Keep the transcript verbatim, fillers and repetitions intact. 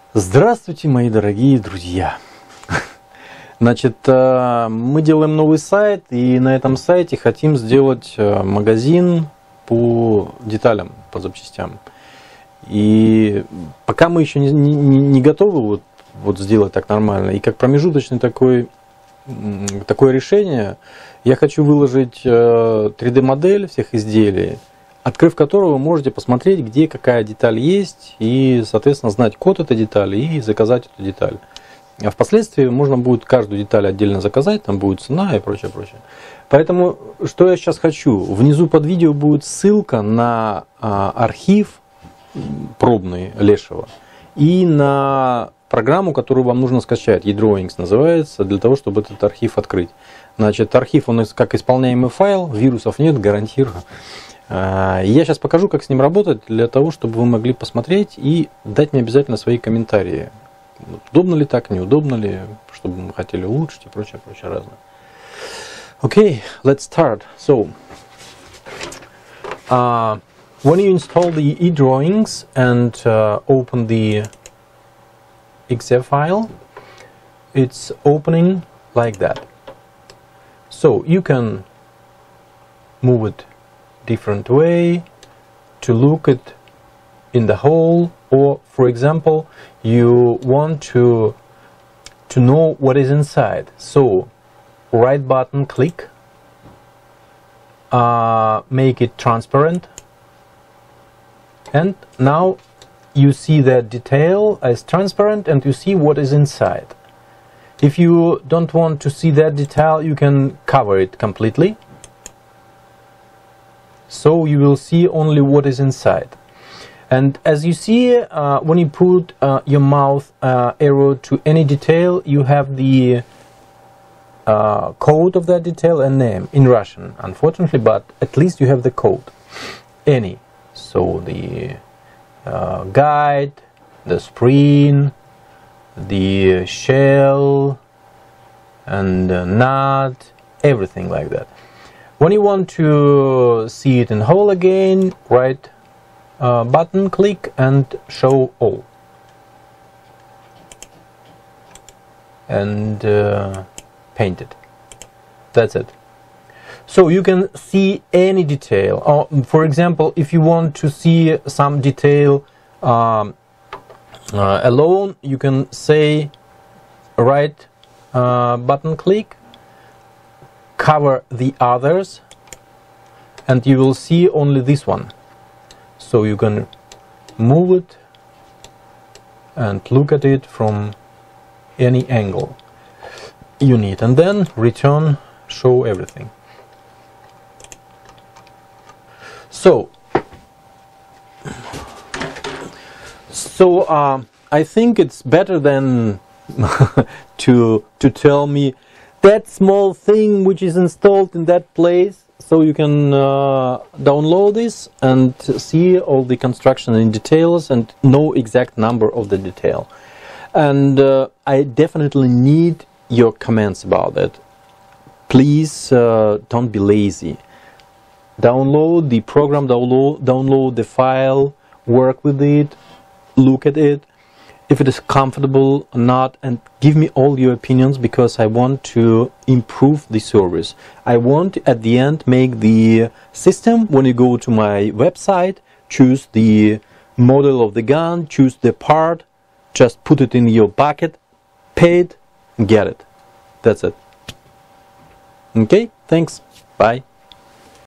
Здравствуйте, мои дорогие друзья! Значит, мы делаем новый сайт, и на этом сайте хотим сделать магазин по деталям, по запчастям. И пока мы еще не, не, не готовы вот, вот сделать так нормально, и как промежуточный такой, такое решение, я хочу выложить три дэ модель всех изделий, открыв которую вы можете посмотреть, где какая деталь есть, и, соответственно, знать код этой детали и заказать эту деталь. А впоследствии можно будет каждую деталь отдельно заказать, там будет цена и прочее, прочее. Поэтому, что я сейчас хочу? Внизу под видео будет ссылка на а, архив пробный Лешего и на программу, которую вам нужно скачать, eDrawings называется, для того, чтобы этот архив открыть. Значит, архив, он как исполняемый файл, вирусов нет, гарантирую. Я сейчас покажу, как с ним работать, для того, чтобы вы могли посмотреть и дать мне обязательно свои комментарии. Удобно ли так, неудобно ли, чтобы мы хотели улучшить и прочее, прочее разное. Okay, let's start. So, uh, when you install the eDrawings and uh, open the E X E file, it's opening like that. So you can move it different way to look at in the whole, or for example you want to to know what is inside, so right button click, uh, make it transparent, and now you see that detail as transparent and you see what is inside. If you don't want to see that detail, you can cover it completely. So you will see only what is inside. And as you see, uh, when you put uh, your mouse uh, arrow to any detail, you have the uh, code of that detail and name in Russian, unfortunately, but at least you have the code. Any. So the uh, guide, the spring, the shell, and the nut, everything like that. When you want to see it in whole again, right uh, button click and show all. And uh, paint it. That's it. So you can see any detail. Or, for example, if you want to see some detail um, uh, alone, you can say right uh, button click, cover the others, and you will see only this one. So you can move it and look at it from any angle you need, and then return, show everything. So so uh, I think it's better than to to tell me that small thing which is installed in that place, so you can uh, download this and see all the construction in details and know exact number of the detail. And uh, I definitely need your comments about it. Please uh, don't be lazy. Download the program, download, download the file, work with it, look at it, if it is comfortable or not, and give me all your opinions, because I want to improve the service. I want at the end make the system, when you go to my website, choose the model of the gun, choose the part, just put it in your bucket, pay it, get it. That's it. Okay, thanks, bye.